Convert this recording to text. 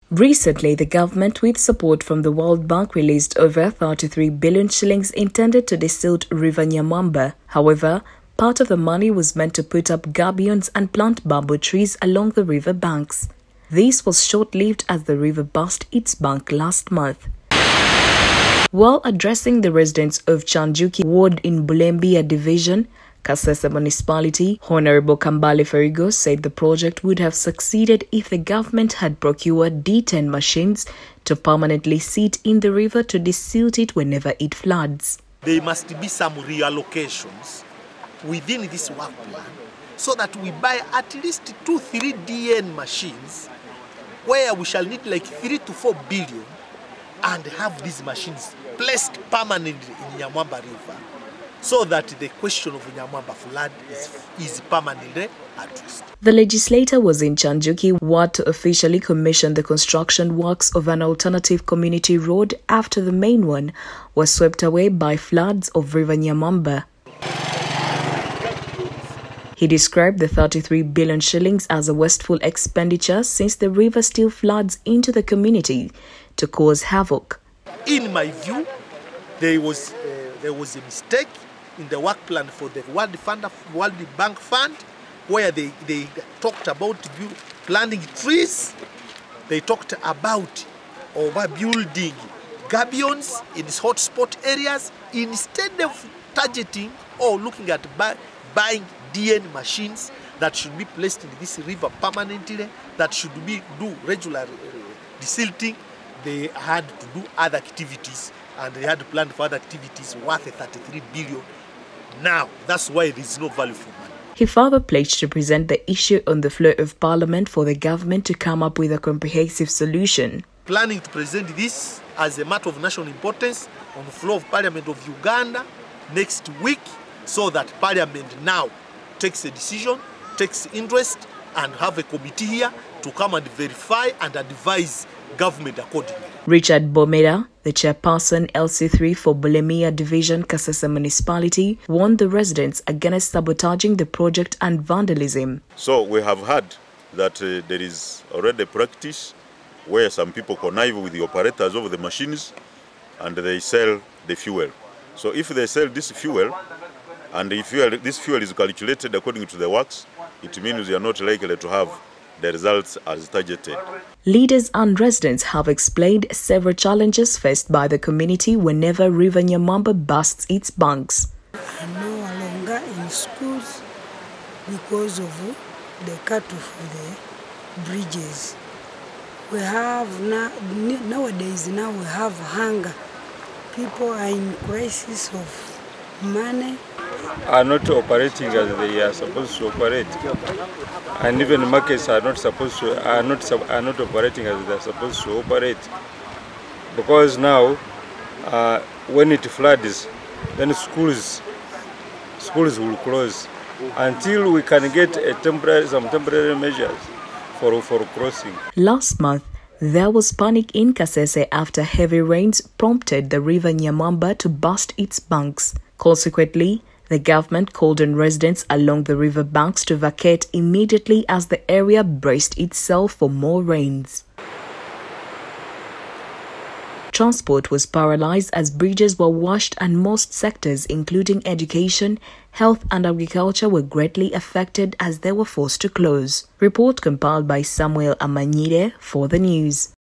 Recently, the government, with support from the World Bank, released over 33 billion shillings intended to desilt River Nyamwamba. However, part of the money was meant to put up gabions and plant bamboo trees along the river banks. This was short-lived as the river burst its bank last month. While addressing the residents of Kyanjukye ward in Bulembia division, Kasese municipality, Honorable Kambale Ferigo said the project would have succeeded if the government had procured D10 machines to permanently sit in the river to desilt it whenever it floods. There must be some reallocations within this work plan so that we buy at least 2-3 DN machines where we shall need like 3 to 4 billion and have these machines placed permanently in Nyamwamba River, so that the question of Nyamwamba flood is permanently addressed. The legislator was in Kyanjukye ward to officially commission the construction works of an alternative community road after the main one was swept away by floods of River Nyamwamba. He described the 33 billion shillings as a wasteful expenditure since the river still floods into the community to cause havoc. In my view, there was a mistake in the work plan for the World Bank Fund, where they talked about planting trees. They talked about overbuilding gabions in these hotspot areas instead of targeting or looking at buying DN machines that should be placed in this river permanently, that should do regular desilting. They had to do other activities, and they had planned for other activities worth 33 billion. Now, that's why there is no value for money. He further pledged to present the issue on the floor of Parliament for the government to come up with a comprehensive solution. Planning to present this as a matter of national importance on the floor of Parliament of Uganda next week, so that Parliament now takes a decision, takes interest, and have a committee here to come and verify and advise government accordingly. Richard Bomera, the chairperson LC3 for Bulembia Division, Kasese Municipality, warned the residents against sabotaging the project and vandalism. So we have heard that there is already a practice where some people connive with the operators of the machines and they sell the fuel. So if they sell this fuel, and if this fuel is calculated according to the works, it means you are not likely to have the results as targeted. Leaders and residents have explained several challenges faced by the community whenever River Nyamwamba bursts its banks. I'm no longer in schools because of the cut-off of the bridges. We have nowadays we have hunger. People are in crisis of money. Are not operating as they are supposed to operate, and even markets are not operating as they are supposed to operate, because now when it floods, then schools will close until we can get some temporary measures for crossing. Last month, there was panic in Kasese after heavy rains prompted the River Nyamwamba to burst its banks. Consequently, the government called on residents along the river banks to vacate immediately as the area braced itself for more rains. Transport was paralyzed as bridges were washed and most sectors, including education, health and agriculture, were greatly affected as they were forced to close. Report compiled by Samuel Amanyide for the news.